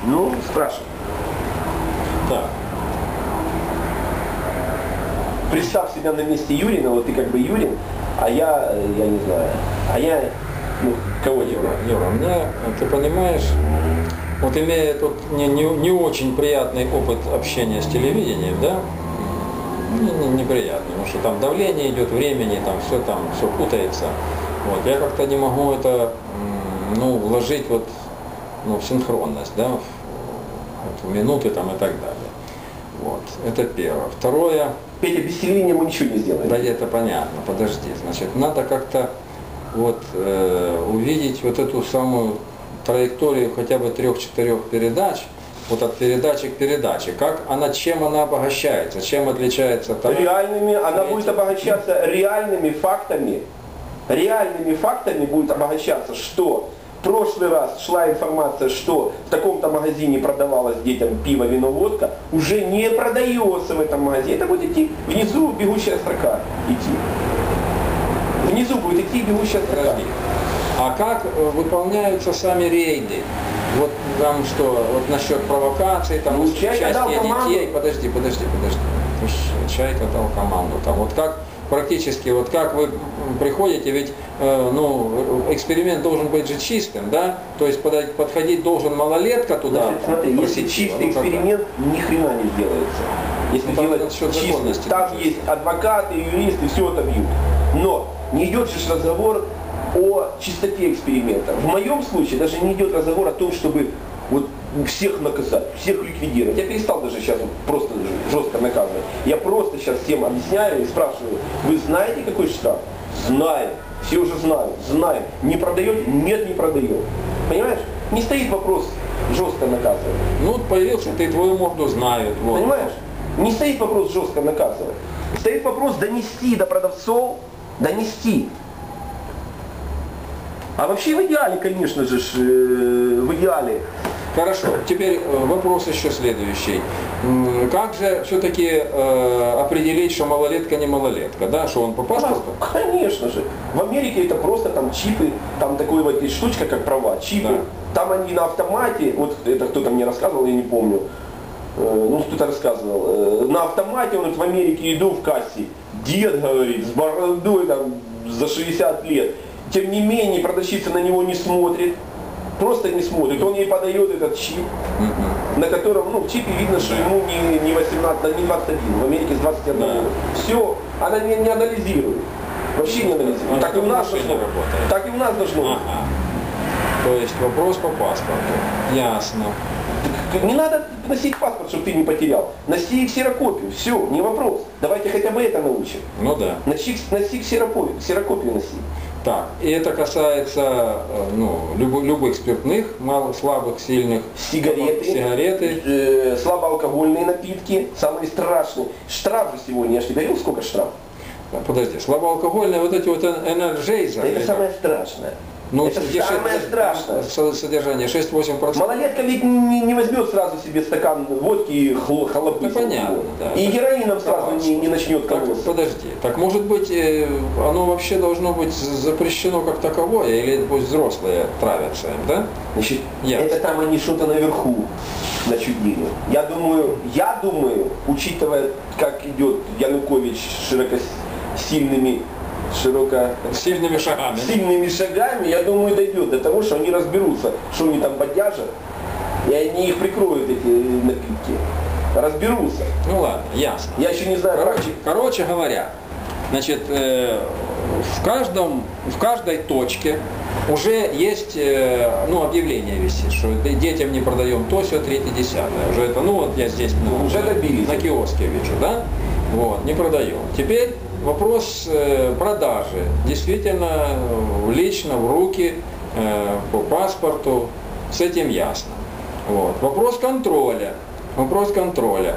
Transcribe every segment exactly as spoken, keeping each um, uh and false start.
Ну, спрашивай. Так. Представь себя на месте Юрина, вот ты как бы Юрин, а я, я не знаю, а я, ну, кого тебе? Юра, мне, ты понимаешь, вот имея тут не, не, не очень приятный опыт общения с телевидением, да, не, не, неприятный, потому что там давление идет, времени, там все там, все путается. Вот, я как-то не могу это, ну, вложить вот, ну, в синхронность, да, в, в минуты там и так далее. Вот, это первое. Второе. Петя, без телевидения мы ничего не сделаем. Да, это понятно, подожди. Значит, надо как-то вот э, увидеть вот эту самую траекторию хотя бы трех-четырех передач, вот от передачи к передаче. Как она, чем она обогащается, чем отличается от того. Реальными, она будет обогащаться реальными фактами. Реальными фактами будет обогащаться, что в прошлый раз шла информация, что в таком-то магазине продавалось детям пиво, вино, водка, уже не продается в этом магазине. Это будет идти внизу бегущая строка идти. Внизу будет идти бегущая строка. А как выполняются сами рейды? Вот там что, вот насчет провокаций, там ну, Чайка дал команду. Детей, подожди, подожди, подожди. Чайка дал команду. Там вот как практически, вот как вы приходите, ведь э, ну, эксперимент должен быть же чистым, да? То есть подать, подходить должен малолетка туда. Значит, смотри, если чистый эксперимент, ни хрена не сделается. Если ну, делать чистый, там есть адвокаты, юристы, все это бьют. Но не идет же разговор о чистоте эксперимента. В моем случае даже не идет разговор о том, чтобы вот всех наказать, всех ликвидировать. Я перестал даже сейчас вот просто жестко наказывать. Я просто сейчас всем объясняю и спрашиваю, вы знаете, какой штраф? Знаем. Все уже знают. Знаем. Не продаете? Нет, не продаем. Понимаешь? Не стоит вопрос жестко наказывать. Ну, появился, ты твою морду знают. Вот. Понимаешь? Не стоит вопрос жестко наказывать. Стоит вопрос донести до продавцов, донести. А вообще в идеале, конечно же, в идеале. Хорошо, теперь вопрос еще следующий. Как же все-таки э, определить, что малолетка не малолетка, да, что он по паспорту? Конечно же. В Америке это просто там чипы, там такой вот есть штучка, как права, чипы. Да. Там они на автомате, вот это кто-то мне рассказывал, я не помню, э, ну кто-то рассказывал, э, на автомате, вот в Америке иду в кассе, дед, говорит, с бородой там за шестьдесят лет. Тем не менее, продавщица на него не смотрит, просто не смотрит. Он ей подает этот чип, mm-hmm. на котором, ну, в чипе видно, что ему не, не восемнадцать, не двадцать один, в Америке с двадцать один. Да. Все, она не, не анализирует, вообще не анализирует. А так, и у нас должно, так и у нас должно быть. Ага. То есть вопрос по паспорту. Ясно. Не надо носить паспорт, чтобы ты не потерял. Носи ксерокопию, все, не вопрос. Давайте хотя бы это научим. Ну да. Носи, носи ксерокопию, ксерокопию носи. Так, и это касается ну, любых, любых спиртных, малых, слабых, сильных, сигареты, сигареты. Э, слабоалкогольные напитки, самые страшные. Штраф же сегодня, я же тебе говорил, сколько штраф? Подожди, слабоалкогольные вот эти вот энерджейзеры. Это самое страшное. Ну, это самое страшное. Содержание шесть-восемь процентов. Малолетка ведь не, не возьмет сразу себе стакан водки и хлопнет. Ну, понятно, да. И героином сразу не, не начнет колоться. Подожди, так может быть оно вообще должно быть запрещено как таковое, или пусть взрослые травятся им, да? Значит, это там они что-то наверху начудили. Я думаю, я думаю, учитывая, как идет Янукович широкосильными широко сильными шагами. Сильными шагами, я думаю, дойдет до того, что они разберутся, что они там поддержат, и они их прикроют, эти напитки. Разберутся. Ну ладно, ясно. Я еще не знаю. Короче, практики. короче говоря, значит, э, в каждом, в каждой точке уже есть, э, ну, объявление висит, что детям не продаем то, все, третье, десятое. Уже это, ну вот я здесь ну, уже добились. На киоске вижу, да? Вот, не продаем. Теперь вопрос э, продажи. Действительно, лично, в руки, э, по паспорту, с этим ясно. Вот. Вопрос контроля. Вопрос контроля.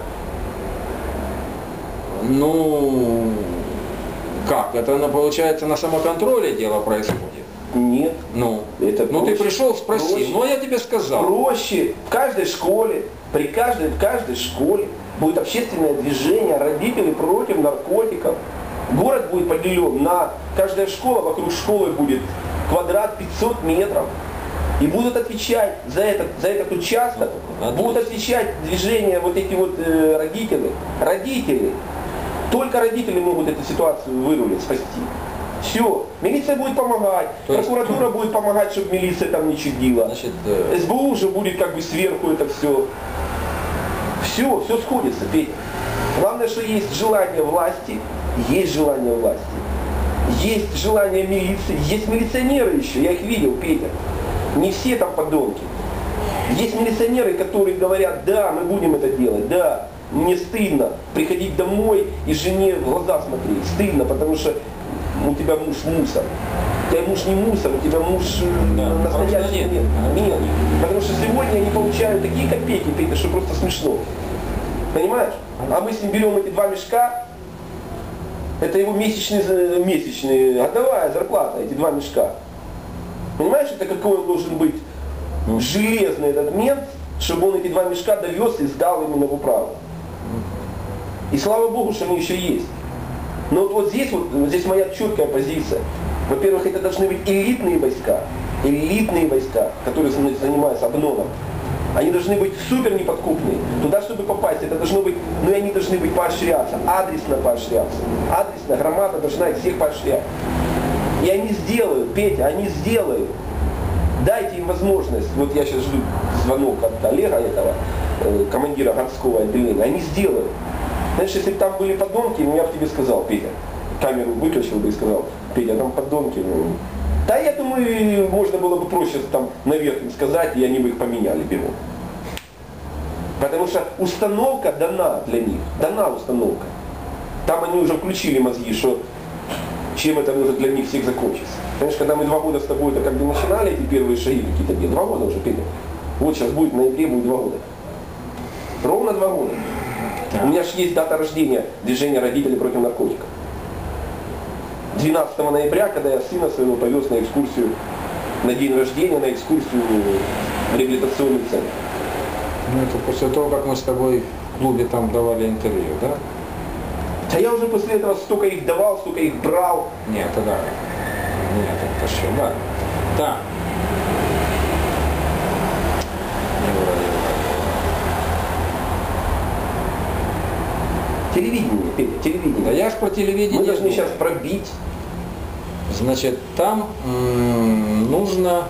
Ну, как? Это, получается, на самоконтроле дело происходит? Нет. Ну, это ну проще, ты пришел, спросил. проще, Ну, я тебе сказал. Проще. В каждой школе, при каждой, в каждой школе будет общественное движение родителей против наркотиков. Город будет поделен на, каждая школа, вокруг школы будет квадрат пятьсот метров. И будут отвечать за этот, за этот участок, будут отвечать движения вот эти вот э, родители. Родители. Только родители могут эту ситуацию вырулить, спасти. Все. Милиция будет помогать, то прокуратура есть... будет помогать, чтобы милиция там не чудила. Значит, э... СБУ уже будет как бы сверху это все. Все, все сходится, Петя. Главное, что есть желание власти, есть желание власти. Есть желание милиции, есть милиционеры еще, я их видел, Петя. Не все там подонки. Есть милиционеры, которые говорят, да, мы будем это делать, да, мне стыдно приходить домой и жене в глаза смотреть. Стыдно, потому что у тебя муж мусор. У тебя муж не мусор, у тебя муж да, настоящий. Нет, нет. Потому что сегодня они получают такие копейки, Петя, что просто смешно. Понимаешь? А мы с ним берем эти два мешка, это его месячный, месячный, годовая зарплата, эти два мешка. Понимаешь, это какой он должен быть железный этот мент, чтобы он эти два мешка довез и сдал именно в управу. И слава Богу, что они еще есть. Но вот, вот здесь вот, вот здесь моя четкая позиция. Во-первых, это должны быть элитные войска, элитные войска, которые занимаются обноном. Они должны быть супер неподкупные. Туда, чтобы попасть, это должно быть, ну и они должны быть поощряться, адресно поощряться. Адресно, громада должна их всех поощрять. И они сделают, Петя, они сделают. Дайте им возможность. Вот я сейчас жду звонок от Олега этого, командира городского отделения. Они сделают. Знаешь, если бы там были подонки, ну я бы тебе сказал, Петя, камеру выключил бы и сказал, Петя, там подонки. Ну, да, я думаю, можно было бы проще там наверх им сказать, и они бы их поменяли бегом. Потому что установка дана для них, дана установка. Там они уже включили мозги, что чем это может для них всех закончиться. Понимаешь, когда мы два года с тобой это как бы начинали эти первые шаги какие-то делать, два года уже, Петя. Вот сейчас будет, в ноябре будет два года. Ровно два года. У меня же есть дата рождения движения родителей против наркотиков. двенадцатого ноября, когда я сына своего повез на экскурсию, на день рождения, на экскурсию в реабилитационный центр. Ну это после того, как мы с тобой в клубе там давали интервью, да? А я уже после этого столько их давал, столько их брал. Нет, тогда. Нет, это что, да. Да. Телевидение, Петя, телевидение. Да я ж про телевидение. Мы должны сейчас пробить. Значит, там м- нужно...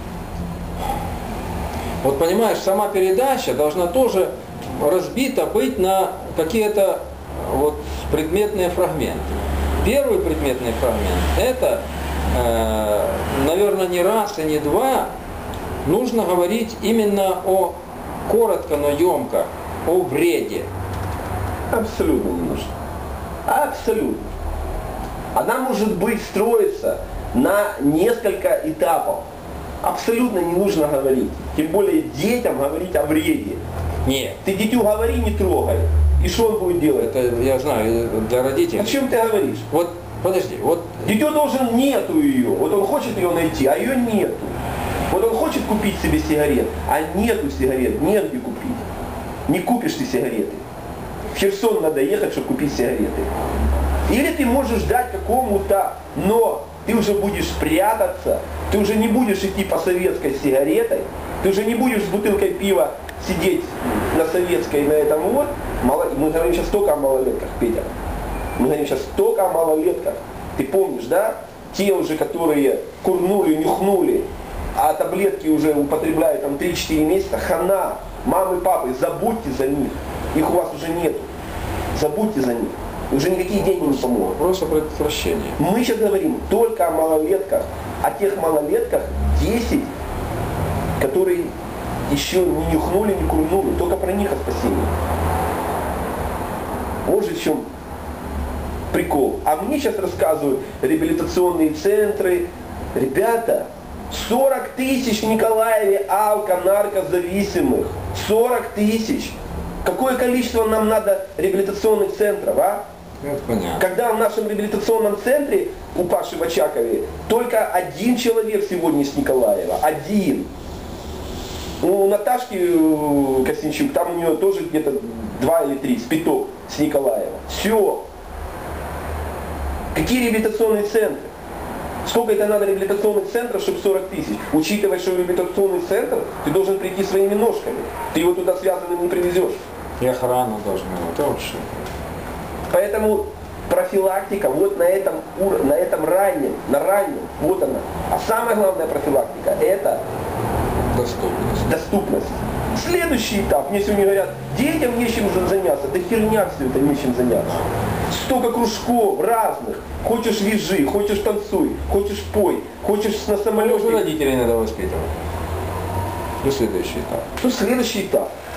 Вот понимаешь, сама передача должна тоже разбита быть на какие-то вот предметные фрагменты. Первый предметный фрагмент – это, э, наверное, не раз и не два нужно говорить именно о, коротко, но емко, о вреде. Абсолютно не нужно. Абсолютно. Она может быть строится на несколько этапов. Абсолютно не нужно говорить. Тем более детям говорить о вреде. Нет. Ты дитю говори, не трогай. И что он будет делать? Это я знаю, для родителей. О чем ты говоришь? Вот, подожди, вот... Дитё должен, нету ее. Вот он хочет ее найти, а ее нету. Вот он хочет купить себе сигарет, а нету сигарет, негде купить. Не купишь ты сигареты. В Херсон надо ехать, чтобы купить сигареты. Или ты можешь дать какому-то, но ты уже будешь прятаться, ты уже не будешь идти по советской сигаретой, ты уже не будешь с бутылкой пива сидеть на советской, на этом вот. Мы говорим сейчас только о малолетках, Петя. Мы говорим сейчас только о малолетках. Ты помнишь, да? Те уже, которые курнули, нюхнули, а таблетки уже употребляют там три-четыре месяца, хана, мамы, папы, забудьте за них. Их у вас уже нет. Забудьте за них. Уже никакие деньги не помогут. Вопрос о предотвращении. Мы сейчас говорим только о малолетках. О тех малолетках десять, которые еще не нюхнули, не курнули. Только про них о спасении. Вот же в чем прикол. А мне сейчас рассказывают реабилитационные центры. Ребята, сорок тысяч в Николаеве алко-наркозависимых. сорок тысяч. Какое количество нам надо реабилитационных центров, а? Это понятно. Когда в нашем реабилитационном центре у Паши в Очакове только один человек сегодня с Николаева. Один. У Наташки Костянчук, там у нее тоже где-то два или три, спиток с Николаева. Все. Какие реабилитационные центры? Сколько это надо реабилитационных центров, чтобы сорок тысяч? Учитывая, что реабилитационный центр, ты должен прийти своими ножками. Ты его туда связанным не привезешь. И охрану должны, это вообще. Поэтому профилактика вот на этом, ур- на этом раннем, на раннем, вот она. А самая главная профилактика – это Доступность. доступность. Следующий этап, мне сегодня говорят, детям нечем заняться, да херня все это, нечем заняться. Столько кружков разных, хочешь вяжи, хочешь танцуй, хочешь пой, хочешь на Ну, уже самолете. родителей надо воспитывать. И следующий этап. Что следующий этап?